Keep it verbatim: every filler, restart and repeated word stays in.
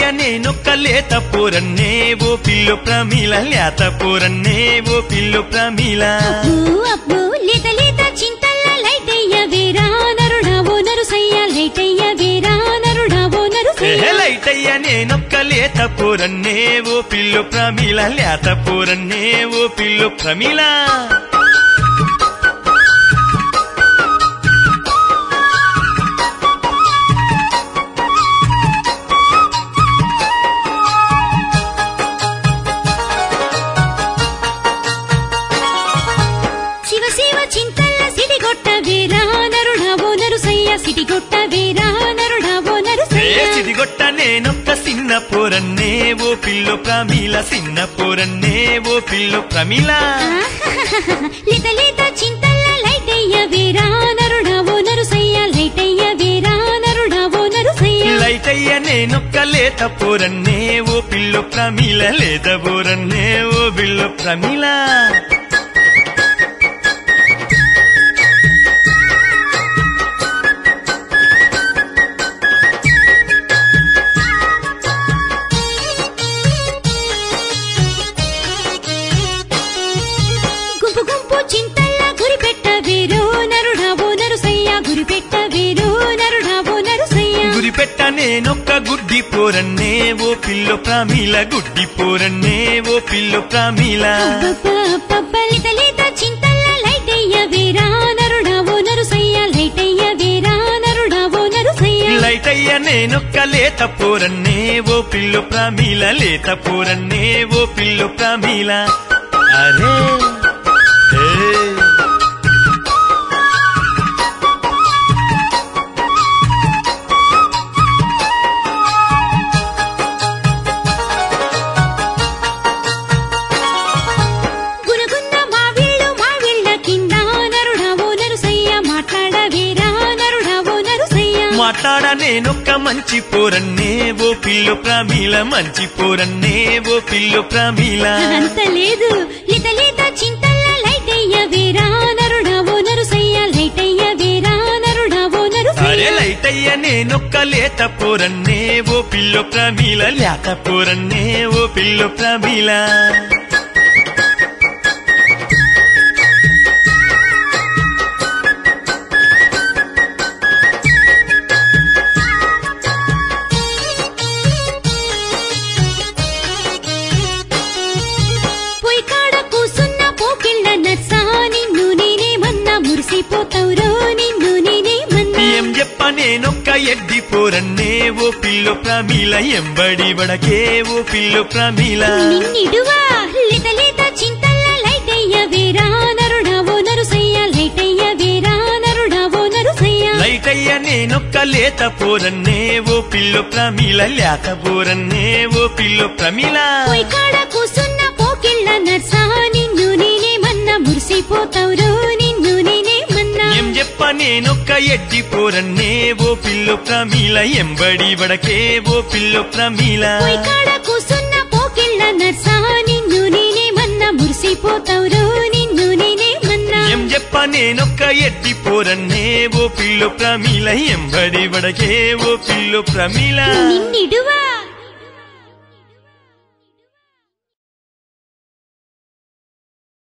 నేనొక్క లేత పోరన్నే ఓ పిల్లు ప్రమీల లేత పోరన్నే ఓ పిల్లు ప్రమీల అబ్బో లేత లేత చింతల్ల లైటయ్య వేరా నరుడావో నరుసయ్య లైటయ్య వేరా నరుడావో నరుసయ్య లైటయ్య నేనొక్క లేత పోరన్నే ఓ పిల్లు ప్రమీల లేత పోరన్నే ఓ పిల్లు ప్రమీల సిడిగొట్ట నేనొక్క సిన్న పోరన్నే ఓ పిల్లు ప్రమీల సిన్న పోరన్నే ఓ పిల్లు ప్రమీల లేత లేత చింతల్ల లైటయ్య వేరా నరుడావో నరుసయ్య లైటయ్య వేరా నరుడావో నరుసయ్య లైటయ్య నేనొక్క లేత పోరన్నే ఓ పిల్లు ప్రమీల లేత పోరన్నే ఓ పిల్లు ప్రమీల గురిపెట్ట నేనొక్క గుడ్డి పోరన్నే ఓ పిల్లు ప్రమీల గుడ్డి పోరన్నే ఓ పిల్లు ప్రమీల లేత లేత చింతల్ల లైటయ్య వేరా నరుడావో నరుసయ్య లైటయ్య వేరా నరుడావో నరుసయ్య లైటయ్య నేనొక్క లేత పోరన్నే ఓ పిల్లు ప్రమీల లేత పోరన్నే ఓ పిల్లు ప్రమీల అరే మాట్లాడ నేనొక్క మంచి పోరన్నే ఓ పిల్లు ప్రమీల మంచి పోరన్నే ఓ పిల్లు ప్రమీల అంత లేదు లేత లేత చింతల్ల లైటయ్య వేరా నరుడావో నరుసయ్య లైటయ్య వేరా నరుడావో నరుసయ్య అరే లైటయ్య నేనొక్క లేత పోరన్నే ఓ పిల్లు ప్రమీల లేత పోరన్నే ఓ పిల్లు ప్రమీల ఏం చెప్ప నేనొక్క ఎడ్డి పోరన్నే ఓ పిల్లు ప్రమీల ఎంబడి వడకే ఓ పిల్లు ప్రమీల నిన్నిడువా లేత లేత చింతల్ల లైటయ్య వేరా నరుడావో నరుసయ్య లైటయ్య వేరా నరుడావో నరుసయ్య లైటయ్య నేనొక్క లేత పోరన్నే ఓ పిల్లు ప్రమీల లేత పోరన్నే ఓ పిల్లు ప్రమీల కాడ కూసున్న పోకిళ్ళ నర్సా నిన్ను నేనేమన్నా మురిసిపోతావురో నిన్ను నేనేమన్నా ఏం చెప్ప నేనొక్క ఎడ్డి పోరన్నే ఓ పిల్లు ప్రమీల ఎంబడి వడకే ఓ పిల్లు ప్రమీల కాడ కూసున్న పోకిళ్ళ నర్సా నిన్ను నేనేమన్నా మురిసిపోతావురో నిన్ను నేనేమన్నా ఏం చెప్ప నేనొక్క ఎడ్డి పోరన్నే ఓ పిల్లు ప్రమీల ఎంబడి వడకే ఓ పిల్లు ప్రమీల నిన్నిడువా